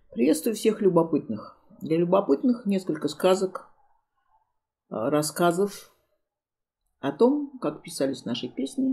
Приветствую всех любопытных. Для любопытных несколько сказок, рассказов о том, как писались наши песни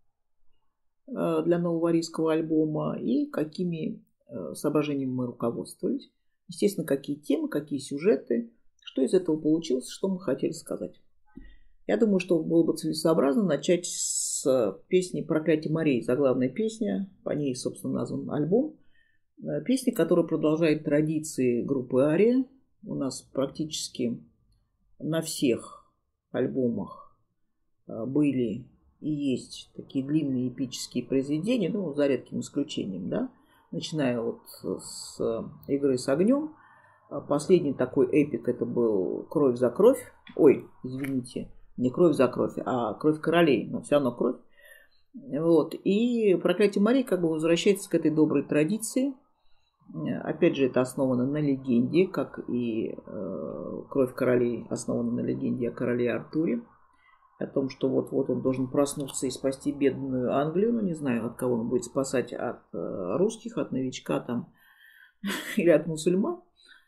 для нового арийского альбома и какими соображениями мы руководствовались. Естественно, какие темы, какие сюжеты, что из этого получилось, что мы хотели сказать. Я думаю, что было бы целесообразно начать с песни «Проклятие морей», заглавная песня, по ней, собственно, назван альбом. Песня, которая продолжает традиции группы Ария. У нас практически на всех альбомах были и есть такие длинные эпические произведения, за редким исключением, да, начиная вот с «Игры с огнем». Последний такой эпик это был «Кровь за кровь». Ой, извините, не «Кровь за кровь», а «Кровь королей», но все равно кровь. Вот. И «Проклятие морей» как бы возвращается к этой доброй традиции. Опять же, это основано на легенде, как и «Кровь королей» основана на легенде о короле Артуре. О том, что вот-вот он должен проснуться и спасти бедную Англию. Не знаю, от кого он будет спасать, от русских, от новичка там или от мусульман.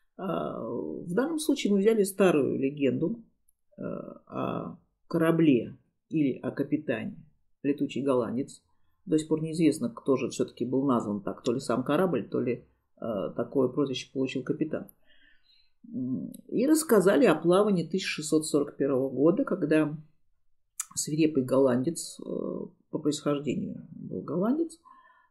В данном случае мы взяли старую легенду о корабле или о капитане «Летучий голландец». До сих пор неизвестно, кто же все-таки был назван так. То ли сам корабль, то ли такое прозвище получил капитан. И рассказали о плавании 1641 года, когда свирепый голландец, по происхождению был голландец,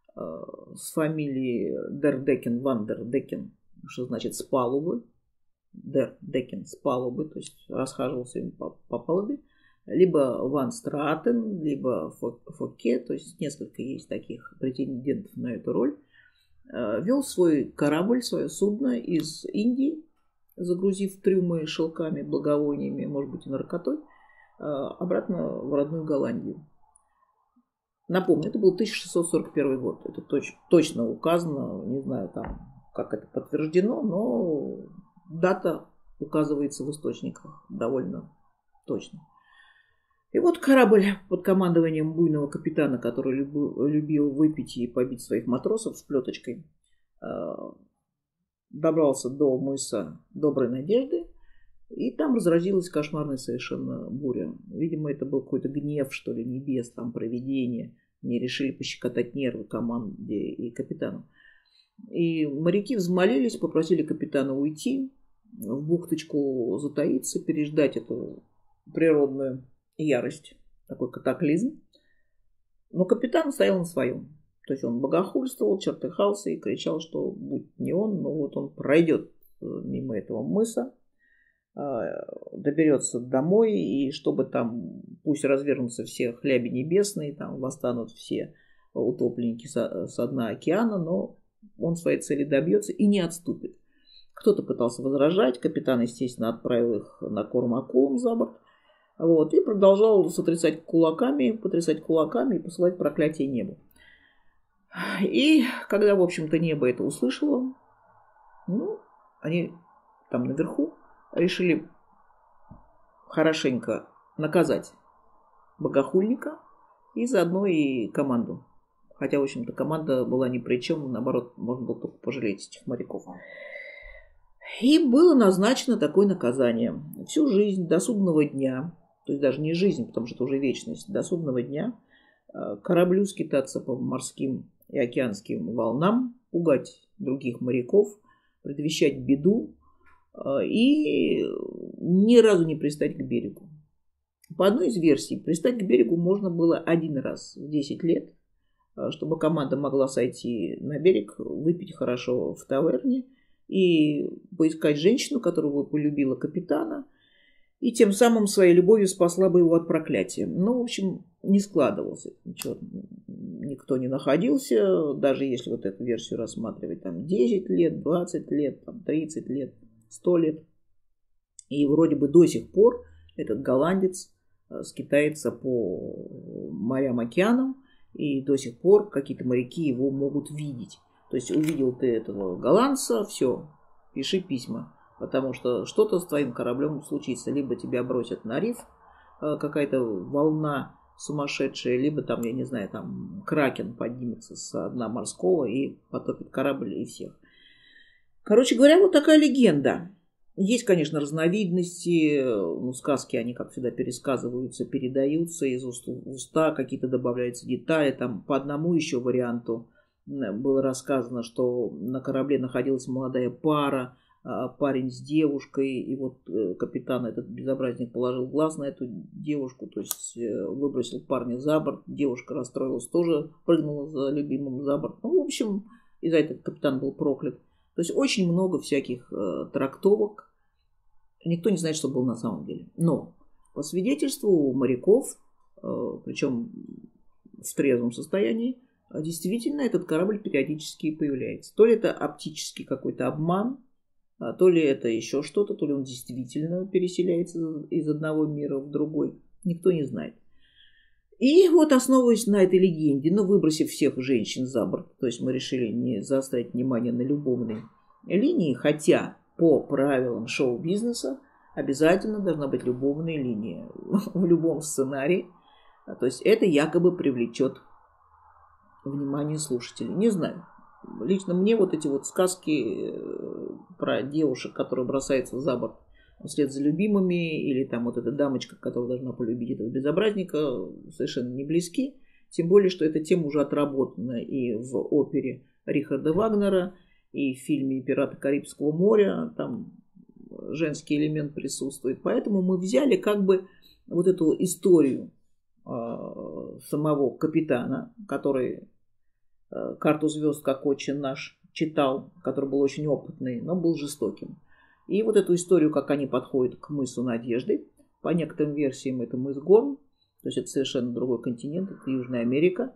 с фамилией Дердекен, Ван Дердекен, что значит с палубы, Дердекен с палубы, то есть расхаживался им по палубе, либо Ван Стратен, либо Фоке, то есть несколько есть таких претендентов на эту роль, вел свой корабль, свое судно из Индии, загрузив трюмы шелками, благовониями, может быть и наркотой, обратно в родную Голландию. Напомню, это был 1641 год. Это точно указано, не знаю там, как это подтверждено, но дата указывается в источниках довольно точно. И вот корабль под командованием буйного капитана, который любил выпить и побить своих матросов с плеточкой, добрался до мыса Доброй Надежды, и там разразилась кошмарная совершенно буря. Видимо, это был какой-то гнев, что ли, небес, там, провидение. Они решили пощекотать нервы команде и капитану. И моряки взмолились, попросили капитана уйти, в бухточку затаиться, переждать эту природную ярость, такой катаклизм. Но капитан стоял на своем. То есть он богохульствовал, чертыхался и кричал, что будь не он, но вот он пройдет мимо этого мыса, доберется домой, и чтобы там, пусть развернутся все хляби небесные, там восстанут все утопленники со дна океана, но он своей цели добьется и не отступит. Кто-то пытался возражать, капитан, естественно, отправил их на корм акулам за борт, вот, и продолжал потрясать кулаками и посылать проклятие небу. И когда, в общем-то, небо это услышало, они там наверху решили хорошенько наказать богохульника и заодно и команду. Хотя, в общем-то, команда была ни при чем, наоборот, можно было только пожалеть этих моряков. И было назначено такое наказание. Всю жизнь до судного дня, то есть даже не жизнь, потому что это уже вечность, до судного дня кораблю скитаться по морским и океанским волнам, пугать других моряков, предвещать беду, и ни разу не пристать к берегу. По одной из версий, пристать к берегу можно было один раз в 10 лет, чтобы команда могла сойти на берег, выпить хорошо в таверне и поискать женщину, которая бы полюбила капитана, и тем самым своей любовью спасла бы его от проклятия. В общем, не складывалось. Ничего, никто не находился, даже если вот эту версию рассматривать, там 10 лет, 20 лет, там 30 лет, 100 лет. И вроде бы до сих пор этот голландец скитается по морям, океанам, и до сих пор какие-то моряки его могут видеть. То есть увидел ты этого голландца, все, пиши письма, потому что что-то с твоим кораблем случится. Либо тебя бросят на риф, какая-то волна сумасшедшая, либо там, я не знаю, там кракен поднимется со дна морского и потопит корабль и всех. Короче говоря, вот такая легенда. Есть, конечно, разновидности, ну, сказки, они, как всегда, пересказываются, передаются из уст в уста, какие-то добавляются детали. Там по одному еще варианту было рассказано, что на корабле находилась молодая пара, парень с девушкой, и вот капитан, этот безобразник, положил глаз на эту девушку, то есть выбросил парня за борт, девушка расстроилась, тоже прыгнула за любимым за борт. Ну, в общем, из-за этого капитан был проклят. То есть очень много всяких трактовок. Никто не знает, что было на самом деле. Но по свидетельству моряков, причем в трезвом состоянии, действительно этот корабль периодически появляется. То ли это оптический какой-то обман, то ли это еще что-то, то ли он действительно переселяется из одного мира в другой. Никто не знает. И вот, основываясь на этой легенде, но выбросив всех женщин за борт, то есть мы решили не заострять внимание на любовной линии, хотя по правилам шоу-бизнеса обязательно должна быть любовная линия в любом сценарии. То есть это якобы привлечет внимание слушателей. Не знаю. Лично мне вот эти вот сказки про девушек, которые бросаются за борт вслед за любимыми, или там вот эта дамочка, которая должна полюбить этого безобразника, совершенно не близки. Тем более, что эта тема уже отработана и в опере Рихарда Вагнера, и в фильме «Пираты Карибского моря». Там женский элемент присутствует. Поэтому мы взяли как бы вот эту историю самого капитана, который «Карту звезд», как отчим наш, читал, который был очень опытный, но был жестоким. И вот эту историю, как они подходят к мысу Надежды. По некоторым версиям это мыс Горн, то есть это совершенно другой континент, это Южная Америка.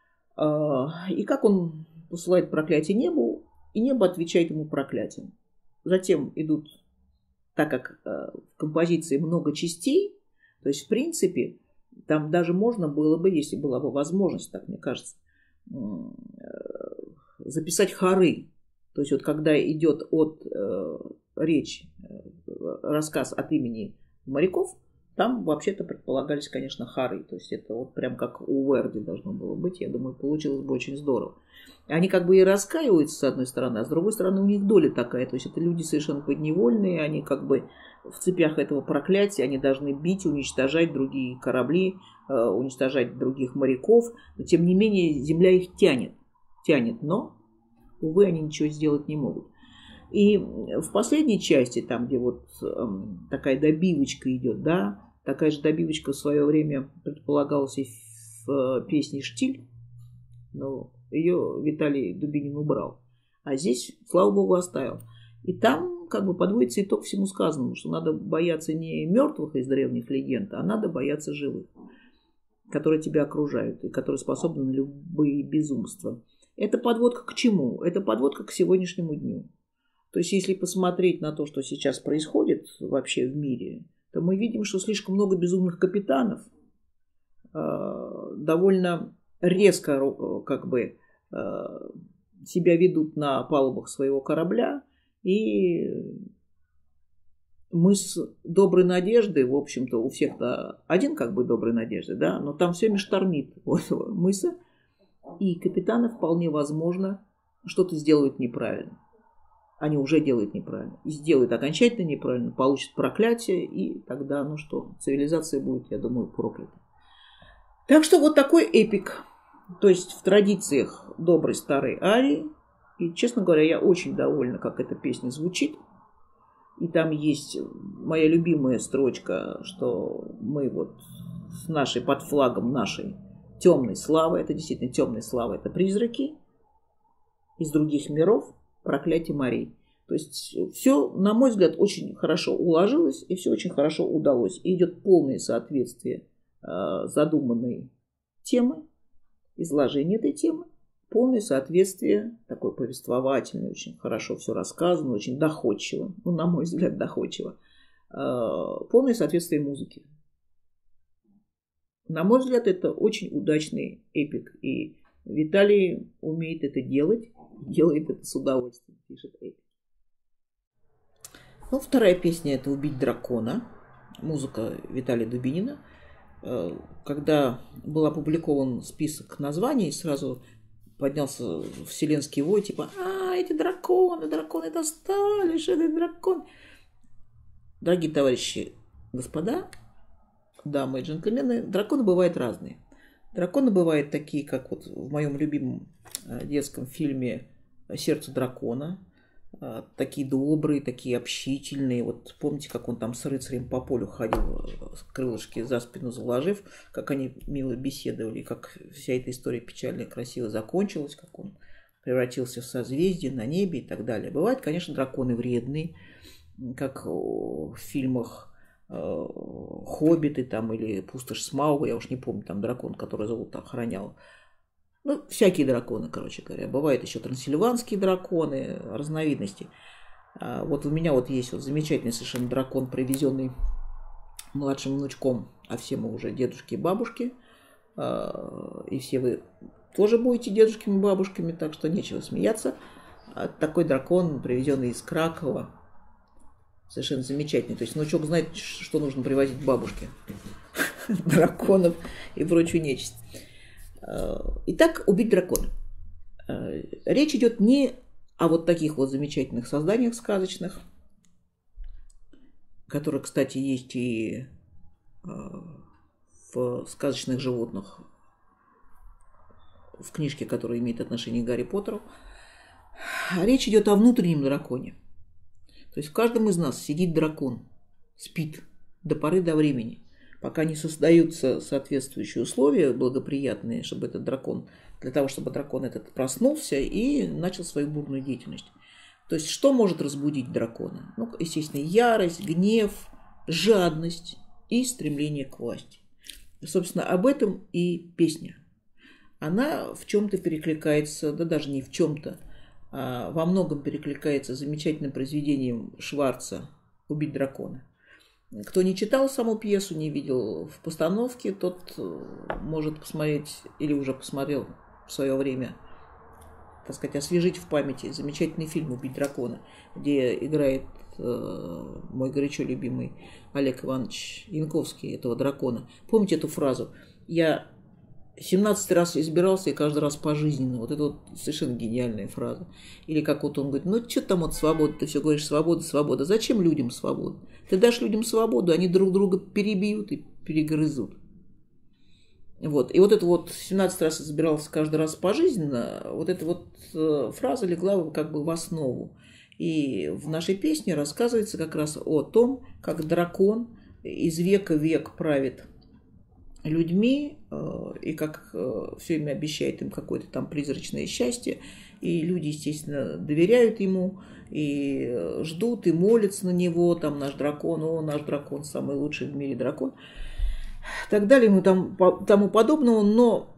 И как он посылает проклятие небу, и небо отвечает ему проклятием. Затем идут, так как в композиции много частей, то есть в принципе там даже можно было бы, если была бы возможность, так мне кажется, записать хоры. То есть вот когда идет речь, рассказ от имени моряков, там вообще-то предполагались, конечно, хоры. То есть это вот прям как у Верди должно было быть. Я думаю, получилось бы очень здорово. Они как бы и раскаиваются, с одной стороны, а с другой стороны у них доля такая. То есть это люди совершенно подневольные, они как бы в цепях этого проклятия, они должны бить, уничтожать другие корабли, уничтожать других моряков. Но тем не менее земля их тянет, но, увы, они ничего сделать не могут. И в последней части, там, где вот такая добивочка идет, да, такая же добивочка в свое время предполагалась и в песне «Штиль», но ее Виталий Дубинин убрал. А здесь, слава богу, оставил. И там как бы подводится итог всему сказанному, что надо бояться не мертвых из древних легенд, а надо бояться живых, которые тебя окружают и которые способны на любые безумства. Это подводка к чему? Это подводка к сегодняшнему дню. То есть, если посмотреть на то, что сейчас происходит вообще в мире, то мы видим, что слишком много безумных капитанов довольно резко как бы себя ведут на палубах своего корабля. И мыс Доброй Надежды, в общем-то, у всех-то один как бы Доброй Надежды, да, но там все штормит у этого мыса, и капитаны вполне возможно что-то сделают неправильно. Они уже делают неправильно. И сделают окончательно неправильно, получат проклятие, и тогда, ну что, цивилизация будет, я думаю, проклята. Так что вот такой эпик. То есть в традициях доброй старой арии. И, честно говоря, я очень довольна, как эта песня звучит. И там есть моя любимая строчка, что мы вот с нашей, под флагом нашей темной славы, это действительно темная слава, это призраки из других миров, проклятие морей. То есть все, на мой взгляд, очень хорошо уложилось и все очень хорошо удалось. И идет полное соответствие задуманной темы, изложение этой темы, полное соответствие, такое повествовательное, очень хорошо все рассказано, очень доходчиво, ну, на мой взгляд, доходчиво, полное соответствие музыке. На мой взгляд, это очень удачный эпик, и Виталий умеет это делать, делает это с удовольствием, пишет эпик. Ну, вторая песня – это «Убить дракона», музыка Виталия Дубинина. Когда был опубликован список названий, сразу поднялся вселенский вой, типа, эти драконы достали, что это дракон. Дорогие товарищи, господа, дамы и джентльмены, драконы бывают разные. Драконы бывают такие, как вот в моем любимом детском фильме «Сердце дракона». Такие добрые, такие общительные. Вот помните, как он там с рыцарем по полю ходил, крылышки за спину заложив, как они мило беседовали, как вся эта история печально и красиво закончилась, как он превратился в созвездие на небе и так далее. Бывают, конечно, драконы вредные, как в фильмах «Хоббиты» там, или «Пустошь Смауга», я уж не помню, там дракон, который золото охранял. Ну, всякие драконы, короче говоря. Бывают еще трансильванские драконы, разновидности. Вот у меня вот есть вот замечательный совершенно дракон, привезенный младшим внучком, а все мы уже дедушки и бабушки. И все вы тоже будете дедушками и бабушками, так что нечего смеяться. Такой дракон, привезенный из Кракова, совершенно замечательный. То есть внучок знает, что нужно привозить бабушке. Драконов и прочую нечисть. Итак, убить дракона. Речь идет не о вот таких вот замечательных созданиях сказочных, которые, кстати, есть и в сказочных животных, в книжке, которая имеет отношение к Гарри Поттеру. Речь идет о внутреннем драконе. То есть в каждом из нас сидит дракон, спит до поры до времени, пока не создаются соответствующие условия благоприятные, чтобы этот дракон, для того, чтобы дракон этот проснулся и начал свою бурную деятельность. То есть что может разбудить дракона? Ну, естественно, ярость, гнев, жадность и стремление к власти. Собственно, об этом и песня. Она в чем-то перекликается, да даже не в чем-то, а во многом перекликается с замечательным произведением Шварца «Убить дракона». Кто не читал саму пьесу, не видел в постановке, тот может посмотреть или уже посмотрел в свое время, так сказать, освежить в памяти замечательный фильм «Убить дракона», где играет мой горячо любимый Олег Иванович Янковский, этого дракона. Помните эту фразу? «Я 17 раз избирался и каждый раз пожизненно». Вот это вот совершенно гениальная фраза. Или как вот он говорит, ну что там от свободы, ты все говоришь свобода, свобода. Зачем людям свобода? Ты дашь людям свободу, они друг друга перебьют и перегрызут. Вот. И вот это вот 17 раз избирался каждый раз пожизненно, вот эта вот фраза легла как бы в основу. И в нашей песне рассказывается как раз о том, как дракон из века в век правит людьми, и как все время обещает им какое-то там призрачное счастье, и люди, естественно, доверяют ему, и ждут, и молятся на него, там наш дракон, самый лучший в мире дракон, так далее, и тому подобного. Но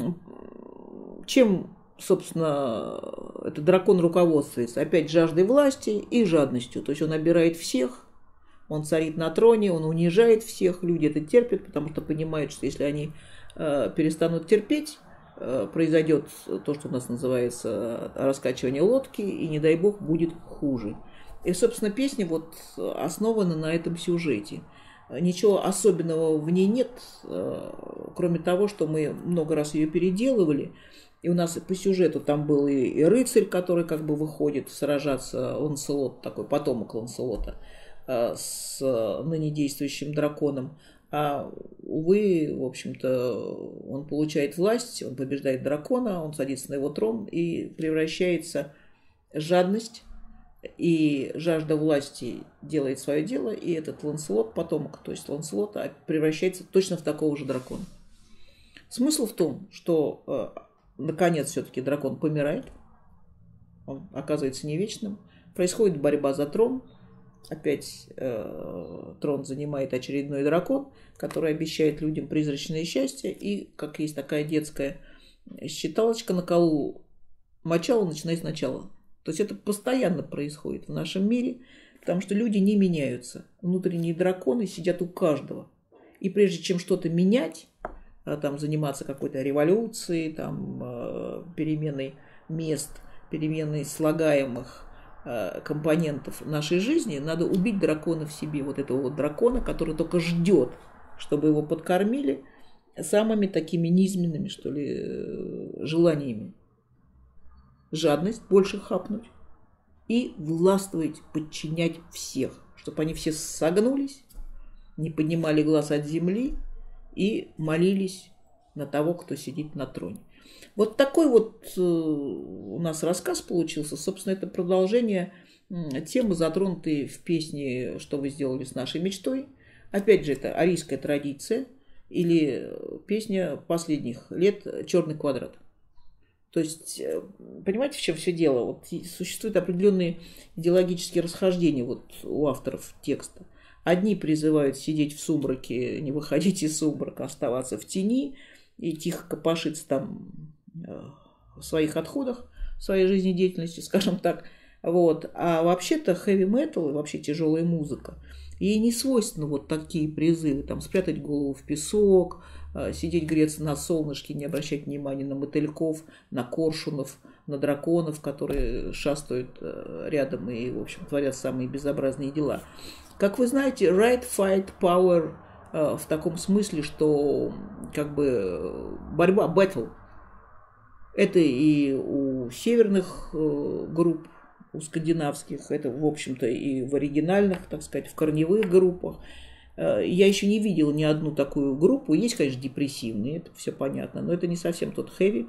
чем, собственно, этот дракон руководствуется? Опять жаждой власти и жадностью, то есть он обирает всех, он царит на троне, он унижает всех, люди это терпят, потому что понимают, что если они перестанут терпеть, произойдет то, что у нас называется раскачивание лодки, и, не дай бог, будет хуже. И, собственно, песня вот основана на этом сюжете. Ничего особенного в ней нет, кроме того, что мы много раз ее переделывали, и у нас по сюжету там был и рыцарь, который как бы выходит сражаться, Ланселот, такой потомок Ланселота, с ныне действующим драконом. А, увы, в общем-то, он получает власть, он побеждает дракона, он садится на его трон и превращается жадность и жажда власти делает свое дело, и этот Ланселот, потомок, то есть Ланселота, превращается точно в такого же дракона. Смысл в том, что наконец все-таки дракон помирает, он оказывается не вечным, происходит борьба за трон. Опять трон занимает очередной дракон, который обещает людям призрачное счастье. И, как есть такая детская считалочка на колу, мочало начинай сначала. То есть это постоянно происходит в нашем мире, потому что люди не меняются. Внутренние драконы сидят у каждого. И прежде чем что-то менять, там, заниматься какой-то революцией, там, переменой мест, переменой слагаемых компонентов нашей жизни, надо убить дракона в себе, вот этого вот дракона, который только ждет, чтобы его подкормили самыми такими низменными, что ли, желаниями. жадность, больше хапнуть и властвовать, подчинять всех, чтобы они все согнулись, не поднимали глаз от земли и молились на того, кто сидит на троне. Вот такой вот у нас рассказ получился. Собственно, это продолжение темы, затронутой в песне «Что вы сделали с нашей мечтой». Опять же, это арийская традиция или песня последних лет «Черный квадрат». То есть, понимаете, в чем все дело? Вот существуют определенные идеологические расхождения вот у авторов текста. Одни призывают сидеть в сумраке, не выходить из сумрака, оставаться в тени и тихо копошиться там в своих отходах, в своей жизнедеятельности, скажем так. Вот. А вообще-то хэви-метал и вообще тяжелая музыка, ей не свойственны вот такие призывы, там, спрятать голову в песок, сидеть греться на солнышке, не обращать внимания на мотыльков, на коршунов, на драконов, которые шастают рядом и, в общем, творят самые безобразные дела. Как вы знаете, right, fight, power в таком смысле, что как бы борьба, battle, это и у северных групп, у скандинавских, это, в общем-то, и в оригинальных, так сказать, в корневых группах. Я еще не видела ни одну такую группу. Есть, конечно, депрессивные, это все понятно, но это не совсем тот хэви,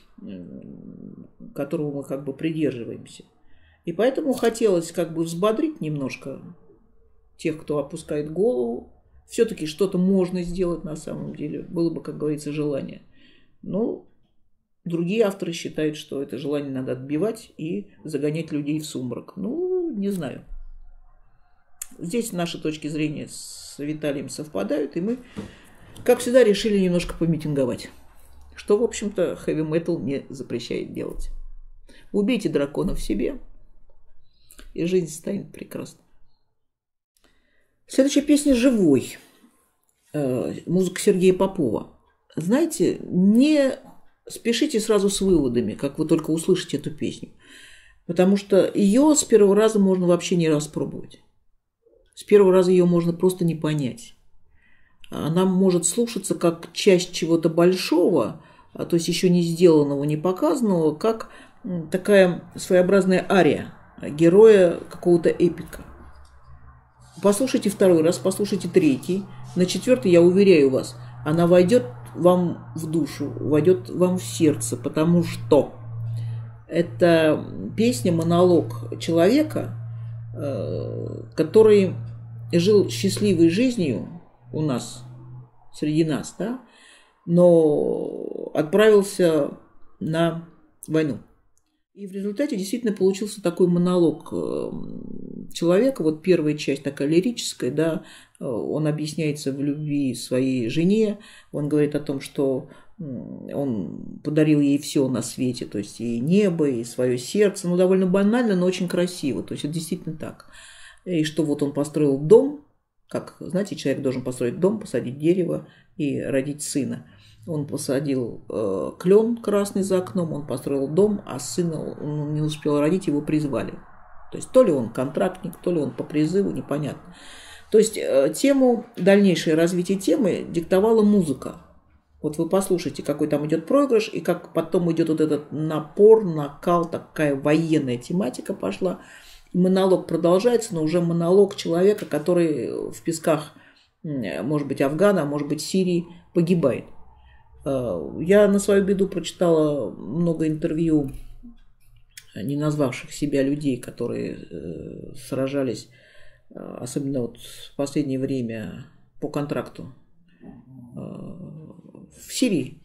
которого мы как бы придерживаемся. И поэтому хотелось как бы взбодрить немножко тех, кто опускает голову. Все-таки что-то можно сделать на самом деле. Было бы, как говорится, желание. Но другие авторы считают, что это желание надо отбивать и загонять людей в сумрак. Ну, не знаю. Здесь наши точки зрения с Виталием совпадают, и мы, как всегда, решили немножко помитинговать. Что, в общем-то, хэви-метал не запрещает делать. Убейте дракона в себе, и жизнь станет прекрасной. Следующая песня «Живой». Музыка Сергея Попова. Знаете, не спешите сразу с выводами, как вы только услышите эту песню. Потому что ее с первого раза можно вообще не распробовать. С первого раза ее можно просто не понять. Она может слушаться как часть чего-то большого, то есть еще не сделанного, не показанного, как такая своеобразная ария героя какого-то эпика. Послушайте второй раз, послушайте третий. На четвертый, я уверяю вас, она войдет вам в душу, войдет вам в сердце, потому что это песня, монолог человека, который жил счастливой жизнью у нас, среди нас, да, но отправился на войну. И в результате действительно получился такой монолог человека. Вот первая часть такая лирическая, да, он объясняется в любви своей жене, он говорит о том, что он подарил ей все на свете, то есть и небо, и свое сердце, ну, довольно банально, но очень красиво, то есть это действительно так. И что вот он построил дом, как, знаете, человек должен построить дом, посадить дерево и родить сына. Он посадил клен красный за окном, он построил дом, а сына он не успел родить, его призвали. То есть то ли он контрактник, то ли он по призыву, непонятно. То есть тему, дальнейшее развитие темы диктовала музыка. Вот вы послушайте, какой там идет проигрыш, и как потом идет вот этот напор, накал, такая военная тематика пошла. И монолог продолжается, но уже монолог человека, который в песках, может быть, Афгана, а может быть, Сирии, погибает. Я на свою беду прочитала много интервью не назвавших себя людей, которые сражались, особенно вот в последнее время по контракту в Сирии.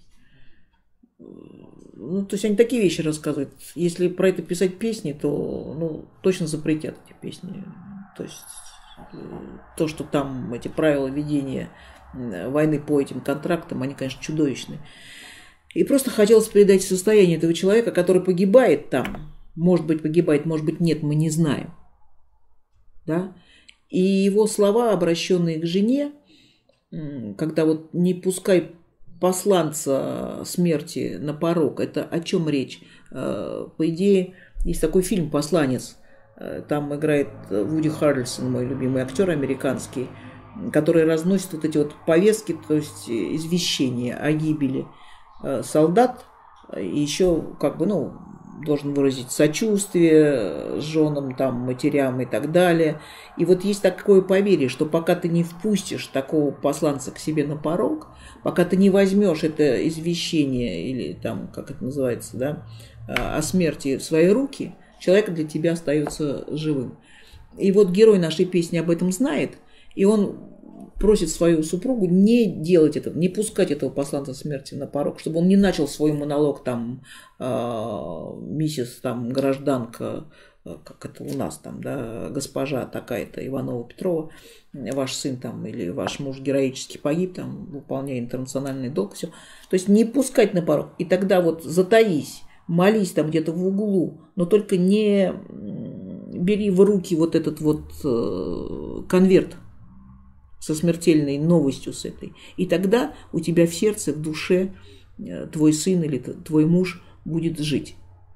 Ну, то есть они такие вещи рассказывают. Если про это писать песни, то ну, точно запретят эти песни. То есть то, что там эти правила ведения войны по этим контрактам, они, конечно, чудовищны. И просто хотелось передать состояние этого человека, который погибает там. Может быть, погибает, может быть, нет, мы не знаем. Да? И его слова, обращенные к жене, когда вот не пускай посланца смерти на порог, это о чем речь? По идее, есть такой фильм «Посланец». Там играет Вуди Харрельсон, мой любимый актер американский, который разносит вот эти вот повестки, то есть извещения о гибели солдат, и еще как бы, ну, должен выразить сочувствие женам, там, матерям и так далее. И вот есть такое поверье, что пока ты не впустишь такого посланца к себе на порог, пока ты не возьмешь это извещение или там, как это называется, да, о смерти в свои руки, человек для тебя остается живым. И вот герой нашей песни об этом знает, и он просит свою супругу не делать этого, не пускать этого посланца смерти на порог, чтобы он не начал свой монолог там миссис там гражданка, как это у нас там, да, госпожа такая-то Иванова-Петрова, ваш сын там или ваш муж героически погиб, там, выполняя интернациональный долг, все. То есть не пускать на порог. И тогда вот затаись, молись там где-то в углу, но только не бери в руки вот этот вот конверт со смертельной новостью с этой. И тогда у тебя в сердце, в душе твой сын или твой муж будет жить.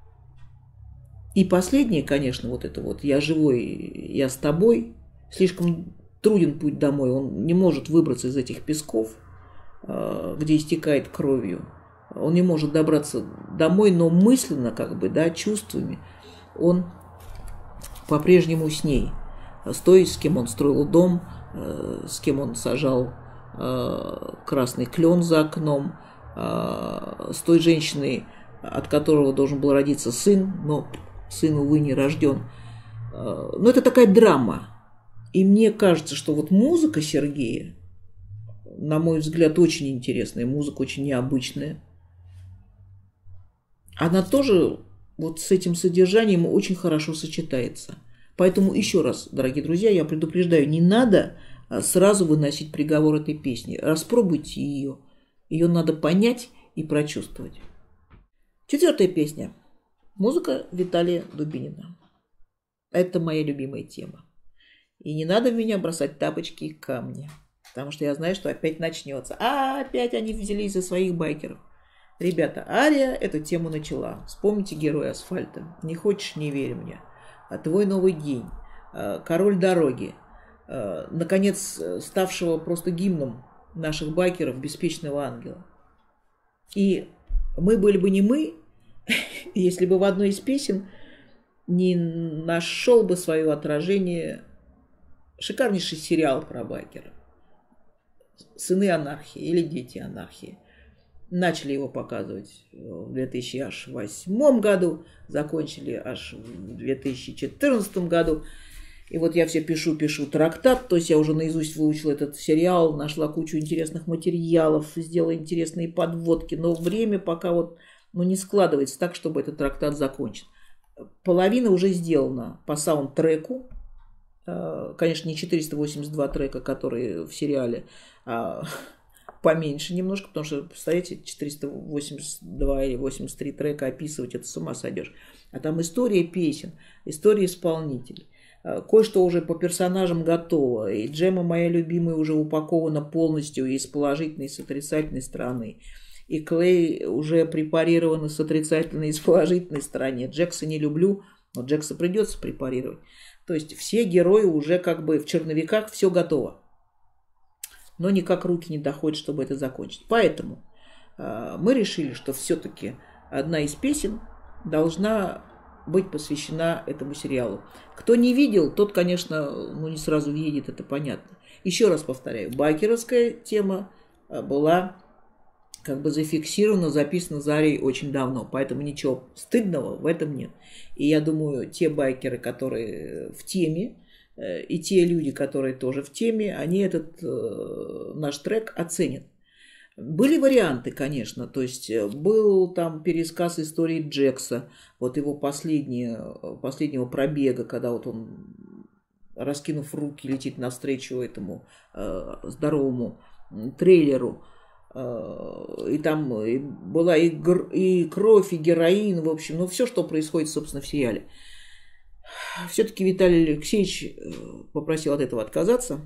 И последнее, конечно, вот это вот «я живой, я с тобой», слишком труден путь домой, он не может выбраться из этих песков, где истекает кровью. Он не может добраться домой, но мысленно, как бы, да, чувствами он по-прежнему с ней. С той, с кем он строил дом, с кем он сажал красный клен за окном, с той женщиной, от которого должен был родиться сын, но сын, увы, не рожден. Но это такая драма. И мне кажется, что вот музыка Сергея, на мой взгляд, очень интересная, музыка очень необычная. Она тоже вот с этим содержанием очень хорошо сочетается. Поэтому еще раз, дорогие друзья, я предупреждаю, не надо сразу выносить приговор этой песни. Распробуйте ее. Ее надо понять и прочувствовать. 4-я песня. Музыка Виталия Дубинина. Это моя любимая тема. И не надо в меня бросать тапочки и камни. Потому что я знаю, что опять начнется. Опять они взялись за своих байкеров. Ребята, Ария эту тему начала. Вспомните «Героя асфальта». Не хочешь, не верь мне. «Твой новый день», «Король дороги», наконец ставшего просто гимном наших байкеров «Беспечного ангела». И мы были бы не мы, если бы в одной из песен не нашел бы свое отражение шикарнейший сериал про байкеров «Сыны анархии» или «Дети анархии». Начали его показывать в 2008 году, закончили аж в 2014 году. И вот я все пишу трактат, то есть я уже наизусть выучила этот сериал, нашла кучу интересных материалов, сделала интересные подводки, но время пока вот не складывается так, чтобы этот трактат закончен. Половина уже сделана по саундтреку, конечно, не 482 трека, которые в сериале, а поменьше немножко, потому что, представляете, 482 или 83 трека описывать, это с ума сойдешь. А там история песен, история исполнителей. Кое-что уже по персонажам готово. И Джема, моя любимая, уже упакована полностью и с положительной, и с отрицательной стороны. И Клей уже препарирована с отрицательной и с положительной стороны. Джекса не люблю, но Джекса придется препарировать. То есть все герои уже как бы в черновиках, все готово. Но никак руки не доходят, чтобы это закончить. Поэтому мы решили, что все-таки одна из песен должна быть посвящена этому сериалу. Кто не видел, тот, конечно, не сразу въедет, это понятно. Еще раз повторяю, байкеровская тема была как бы зафиксирована, записана Зарей очень давно, поэтому ничего стыдного в этом нет. И я думаю, те байкеры, которые в теме, и те люди, которые тоже в теме, они этот наш трек оценят. Были варианты, конечно, то есть был там пересказ истории Джекса, вот его последнего пробега, когда вот он, раскинув руки, летит навстречу этому здоровому трейлеру, и там была и кровь, и героин, в общем, все, что происходит, собственно, в сериале. Все-таки Виталий Алексеевич попросил от этого отказаться.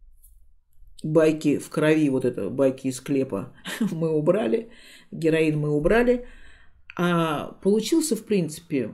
Байки в крови, вот это, байки из склепа мы убрали, героин мы убрали. А получился, в принципе,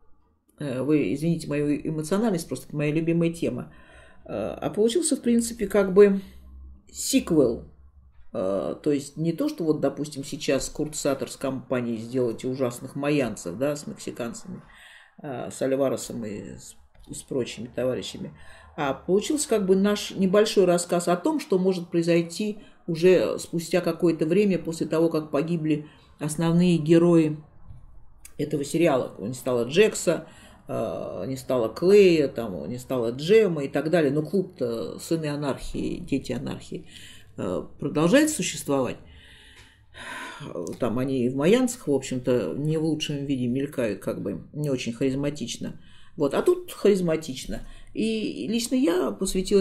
вы извините мою эмоциональность, просто это моя любимая тема, а получился, в принципе, как бы сиквел То есть не то, что вот, допустим, сейчас Курт Саттер с компанией сделайте ужасных майянцев, да, с мексиканцами, с Альваресом и с прочими товарищами, а получился как бы наш небольшой рассказ о том, что может произойти уже спустя какое-то время после того, как погибли основные герои этого сериала. Не стало Джекса, не стало Клея, там, не стало Джема и так далее. Но клуб-то «Сыны анархии», «Дети анархии» продолжает существовать. Там они и в майянцах, в общем-то, не в лучшем виде мелькают, как бы не очень харизматично. Вот, а тут харизматично. И лично я посвятила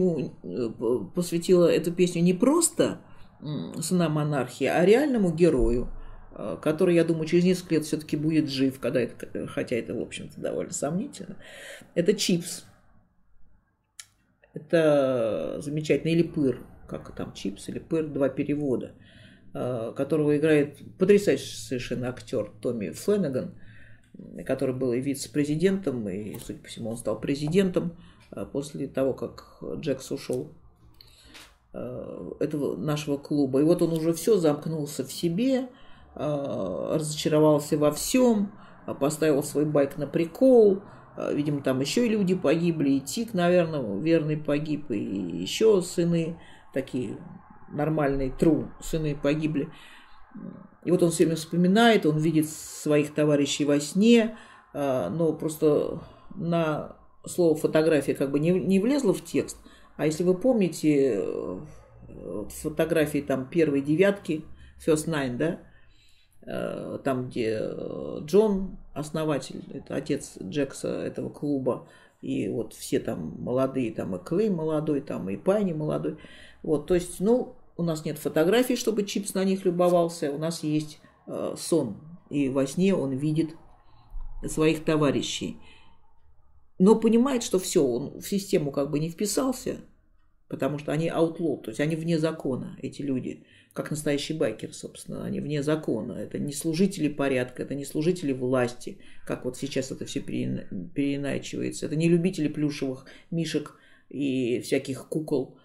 эту песню не просто сынам анархии, а реальному герою, который, я думаю, через несколько лет все-таки будет жив, хотя это, в общем-то, довольно сомнительно. Это Чипс. Это замечательно. Или Пыр. Как там, Чипс или Пыр, два перевода, которого играет потрясающий совершенно актер Томми Фленнеган, который был и вице-президентом, и, судя по всему, он стал президентом после того, как Джекс ушел этого нашего клуба. И вот он уже все замкнулся в себе, разочаровался во всем, поставил свой байк на прикол. Видимо, там еще и люди погибли, и Тик, наверное, верный погиб, и еще сыны такие нормальные, true, сыны погибли. И вот он все время вспоминает, он видит своих товарищей во сне, но просто на слово фотография как бы не влезло в текст. А если вы помните фотографии там первой девятки, First Nine, да, там, где Джон, основатель, это отец Джекса этого клуба, и вот все там молодые, там и Клей молодой, там и Пайни молодой. Вот, то есть, ну, у нас нет фотографий, чтобы Чипс на них любовался, у нас есть сон, и во сне он видит своих товарищей. Но понимает, что все, он в систему как бы не вписался, потому что они outlaw, то есть они вне закона, эти люди, как настоящий байкер, собственно, они вне закона. Это не служители порядка, это не служители власти, как вот сейчас это все переиначивается. Это не любители плюшевых мишек и всяких кукол,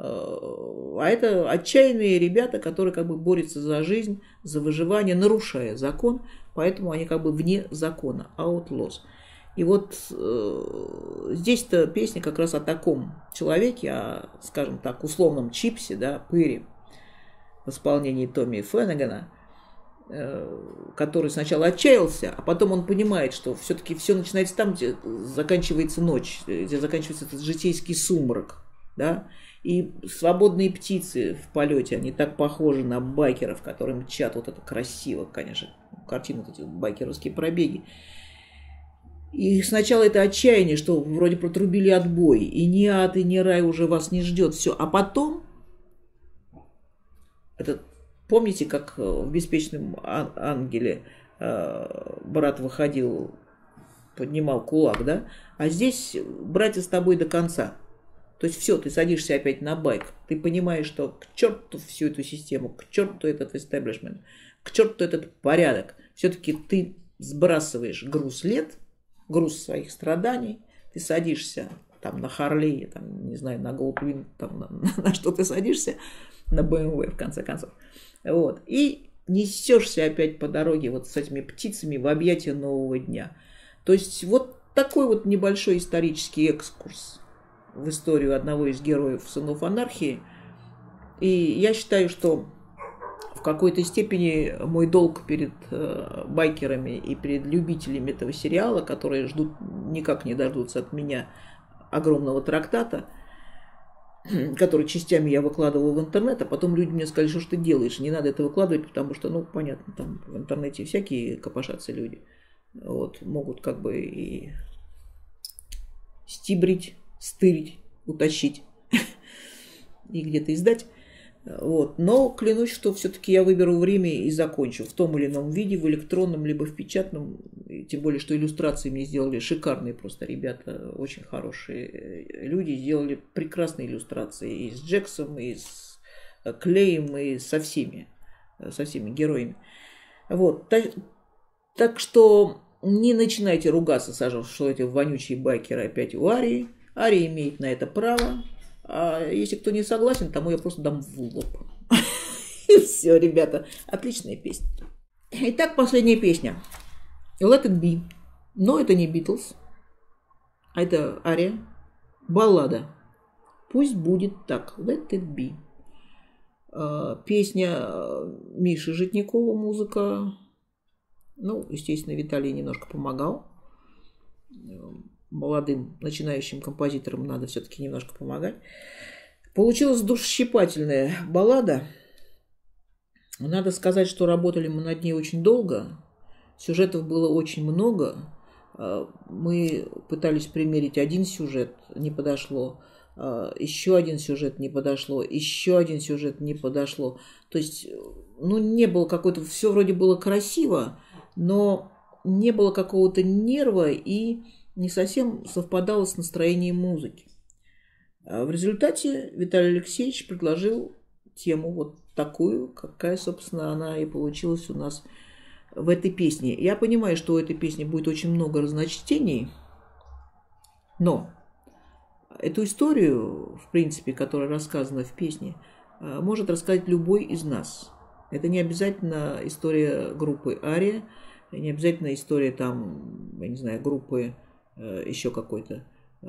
а это отчаянные ребята, которые как бы борются за жизнь, за выживание, нарушая закон, поэтому они как бы вне закона, outlaws. И вот здесь-то песня как раз о таком человеке, о, скажем так, условном Чипсе, да, Пыре, в исполнении Томми Фленнегана, который сначала отчаялся, а потом он понимает, что все-таки все начинается там, где заканчивается ночь, где заканчивается этот житейский сумрак, да, и свободные птицы в полете, они так похожи на байкеров, которые мчат, вот это красиво, конечно, картины, вот эти байкеровские пробеги. И сначала это отчаяние, что вроде протрубили отбой, и ни ад, и ни рай уже вас не ждет, все. А потом, помните, как в «Беспечном ангеле» брат выходил, поднимал кулак, да? А здесь братья с тобой до конца. То есть все, ты садишься опять на байк, ты понимаешь, что к черту всю эту систему, к черту этот истеблишмент, к черту этот порядок. Все-таки ты сбрасываешь груз лет, груз своих страданий, ты садишься там на Харлее, там, не знаю, на Голдвин, там, на что ты садишься, на BMW в конце концов, вот, и несешься опять по дороге вот с этими птицами в объятия нового дня. То есть вот такой вот небольшой исторический экскурс в историю одного из героев «Сынов анархии». И я считаю, что в какой-то степени мой долг перед байкерами и перед любителями этого сериала, которые ждут, никак не дождутся от меня огромного трактата, который частями я выкладывал в интернет, а потом люди мне сказали, что ж ты делаешь, не надо это выкладывать, потому что, ну, понятно, там в интернете всякие копошатся люди, вот, могут как бы и стибрить, стырить, утащить и где-то издать. Вот. Но клянусь, что все-таки я выберу время и закончу в том или ином виде, в электронном, либо в печатном. И тем более, что иллюстрации мне сделали шикарные просто ребята, очень хорошие люди, сделали прекрасные иллюстрации и с Джексом, и с Клеем, и со всеми героями. Вот. Так что не начинайте ругаться, Саша, что эти вонючие байкеры опять у Арии. Ария имеет на это право. А если кто не согласен, тому я просто дам в лоб. Все, ребята, отличная песня. Итак, последняя песня. Let It Be. Но это не Beatles, а это ария, баллада. Пусть будет так. Let It Be. Песня Миши Житникова, музыка. Ну, естественно, Виталий немножко помогал. Молодым начинающим композиторам надо все-таки немножко помогать. Получилась душещипательная баллада. Надо сказать, что работали мы над ней очень долго. Сюжетов было очень много. Мы пытались примерить один сюжет, не подошло. Еще один сюжет не подошло. Еще один сюжет не подошло. То есть, ну, не было какой-то... Все вроде было красиво, но не было какого-то нерва и не совсем совпадало с настроением музыки. В результате Виталий Алексеевич предложил тему вот такую, какая, собственно, она и получилась у нас в этой песне. Я понимаю, что у этой песни будет очень много разночтений, но эту историю, в принципе, которая рассказана в песне, может рассказать любой из нас. Это не обязательно история группы Ария, не обязательно история там, я не знаю, группы еще какой-то.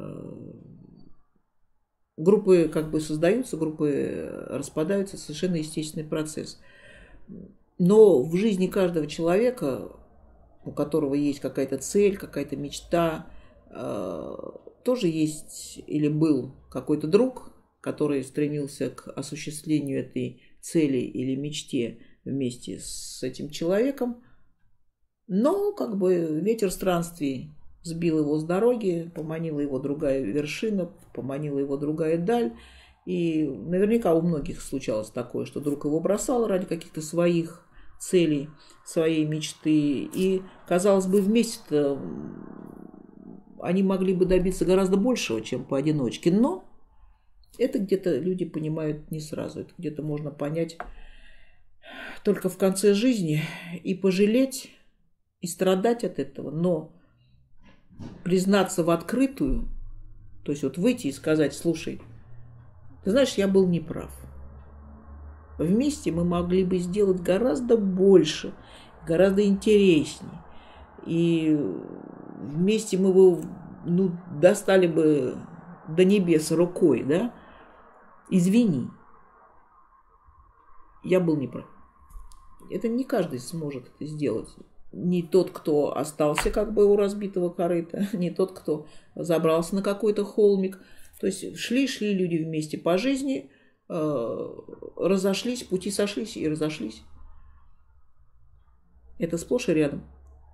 Группы как бы создаются, группы распадаются, совершенно естественный процесс. Но в жизни каждого человека, у которого есть какая-то цель, какая-то мечта, тоже есть или был какой-то друг, который стремился к осуществлению этой цели или мечте вместе с этим человеком. Но как бы ветер странствий сбил его с дороги, поманила его другая вершина, поманила его другая даль. И наверняка у многих случалось такое, что друг его бросал ради каких-то своих целей, своей мечты. И, казалось бы, вместе-то они могли бы добиться гораздо большего, чем поодиночке. Но это где-то люди понимают не сразу. Это где-то можно понять только в конце жизни и пожалеть, и страдать от этого. Но признаться в открытую, то есть вот выйти и сказать: слушай, ты знаешь, я был неправ. Вместе мы могли бы сделать гораздо больше, гораздо интереснее. И вместе мы бы, ну, достали бы до небес рукой, да? Извини, я был неправ. Это не каждый сможет это сделать. Не тот, кто остался как бы у разбитого корыта, не тот, кто забрался на какой-то холмик. То есть шли люди вместе по жизни, разошлись, пути сошлись и разошлись. Это сплошь и рядом.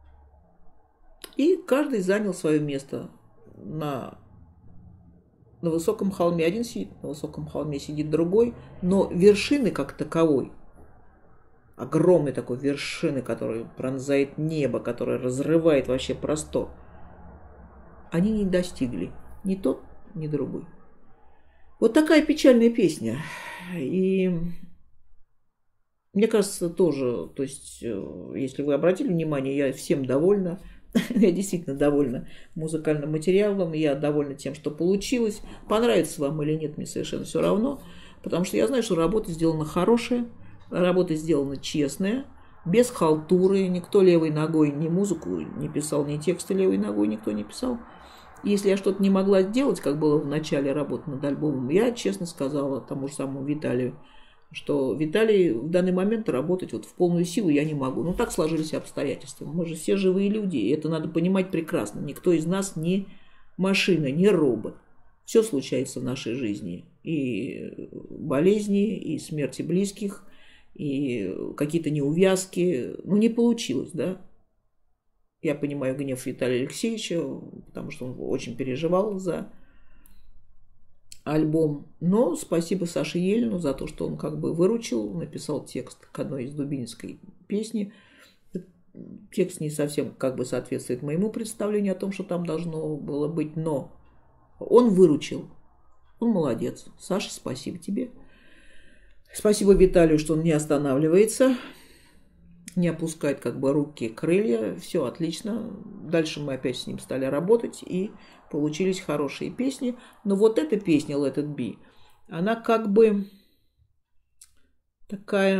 И каждый занял свое место на высоком холме. Один сидит, на высоком холме сидит другой, но вершины как таковой, огромной такой вершины, которая пронзает небо, которая разрывает вообще простор, они не достигли. Ни тот, ни другой. Вот такая печальная песня. И мне кажется, тоже, то есть, если вы обратили внимание, я всем довольна. Я действительно довольна музыкальным материалом, я довольна тем, что получилось. Понравится вам или нет, мне совершенно все равно, потому что я знаю, что работа сделана хорошая, работа сделана честная, без халтуры. Никто левой ногой ни музыку не писал, ни тексты левой ногой никто не писал. Если я что-то не могла сделать, как было в начале работы над альбомом, я честно сказала тому же самому Виталию, что Виталий, в данный момент работать вот в полную силу я не могу. Ну, так сложились обстоятельства. Мы же все живые люди, и это надо понимать прекрасно. Никто из нас не машина, не робот. Все случается в нашей жизни. И болезни, и смерти близких, и какие-то неувязки. Ну, не получилось, да. Я понимаю гнев Виталия Алексеевича, потому что он очень переживал за альбом. Но спасибо Саше Елину за то, что он как бы выручил, написал текст к одной из дубинской песни. Текст не совсем как бы соответствует моему представлению о том, что там должно было быть, но он выручил. Он молодец. Саша, спасибо тебе. Спасибо Виталию, что он не останавливается, не опускает как бы руки, крылья. Все отлично. Дальше мы опять с ним стали работать, и получились хорошие песни. Но вот эта песня Let It Be, она как бы такая,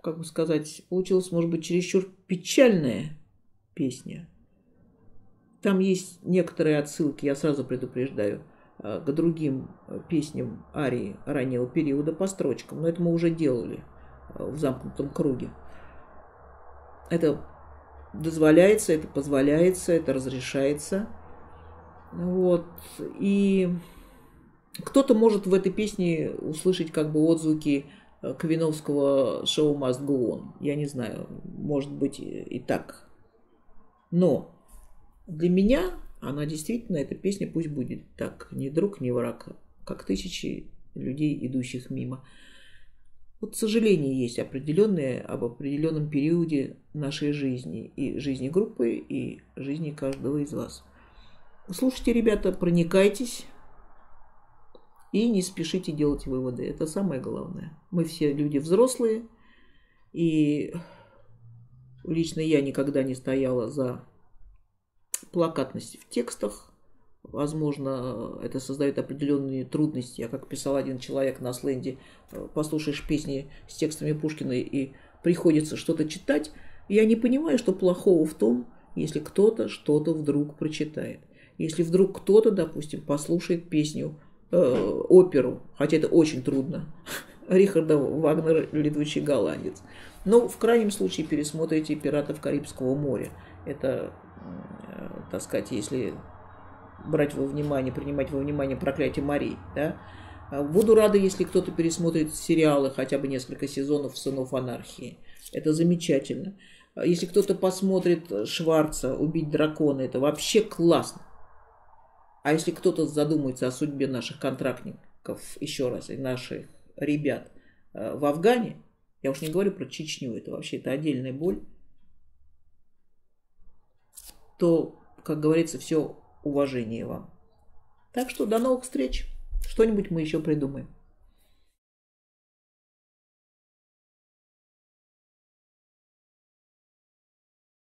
как бы сказать, получилась, может быть, чересчур печальная песня. Там есть некоторые отсылки, я сразу предупреждаю, к другим песням арии раннего периода по строчкам. Но это мы уже делали в замкнутом круге. Это дозволяется, это позволяется, это разрешается. Вот. И кто-то может в этой песне услышать как бы отзвуки Квиновского «Show must go on». Я не знаю, может быть и так. Но для меня она действительно, эта песня пусть будет так, ни друг, ни враг, как тысячи людей, идущих мимо. Вот сожаление есть определенное об определенном периоде нашей жизни, и жизни группы, и жизни каждого из вас. Слушайте, ребята, проникайтесь и не спешите делать выводы. Это самое главное. Мы все люди взрослые, и лично я никогда не стояла за плакатность в текстах. Возможно, это создает определенные трудности. Я, как писал один человек на сленде, послушаешь песни с текстами Пушкина и приходится что-то читать. Я не понимаю, что плохого в том, если кто-то что-то вдруг прочитает. Если вдруг кто-то, допустим, послушает песню, оперу, хотя это очень трудно, Рихарда Вагнера «Летучий голландец». Но в крайнем случае пересмотрите «Пиратов Карибского моря». Это, так сказать, если брать во внимание, принимать во внимание «Проклятие морей». Да? Буду рада, если кто-то пересмотрит сериалы, хотя бы несколько сезонов «Сынов анархии». Это замечательно. Если кто-то посмотрит Шварца «Убить дракона», это вообще классно. А если кто-то задумается о судьбе наших контрактников, еще раз, и наших ребят в Афгане, я уж не говорю про Чечню, это вообще это отдельная боль, то, как говорится, все уважение вам. Так что до новых встреч. Что-нибудь мы еще придумаем.